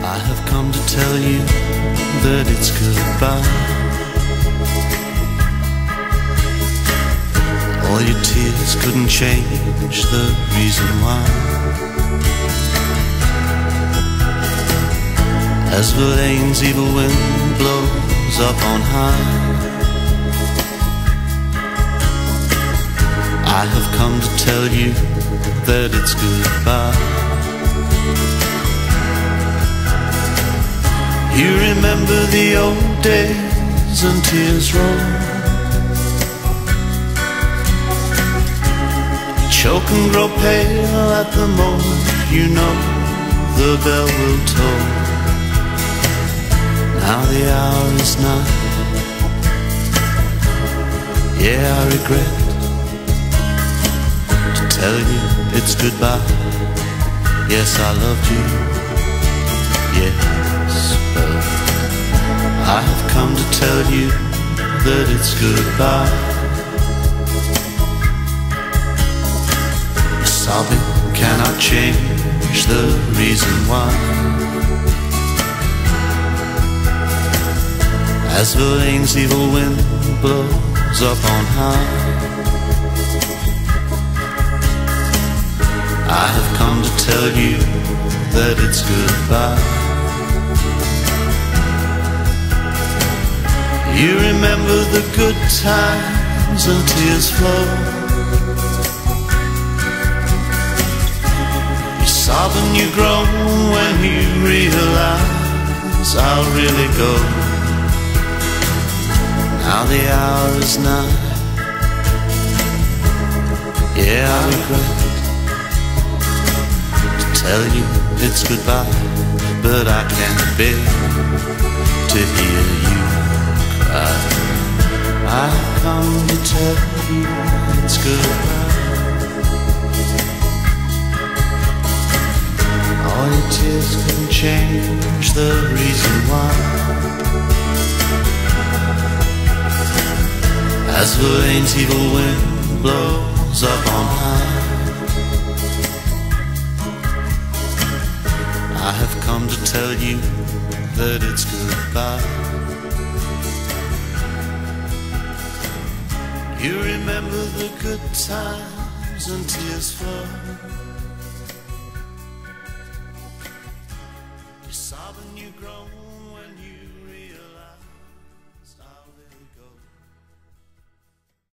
I have come to tell you that it's goodbye. All your tears couldn't change the reason why. As Verlaine's evil wind blows up on high, I have come to tell you that it's goodbye. You remember the old days and tears roll. Choke and grow pale at the moment you know the bell will toll. Now the hour is nigh. Yeah, I regret to tell you it's goodbye. Yes, I loved you. Yes, but I have come to tell you that it's goodbye. Sobbing cannot change the reason why. As Verlaine's evil wind blows up on high, I have come to tell you that it's goodbye. You remember the good times and tears flow. You sob and you groan when you realize I'll really go. Now the hour is nigh. Yeah, I regret to tell you it's goodbye, but I can't bear to hear you cry. I've come to tell you it's goodbye. All your tears can change the reason why. As Verlaine's evil wind blows up on high, I have come to tell you that it's goodbye. You remember the good times and tears flow.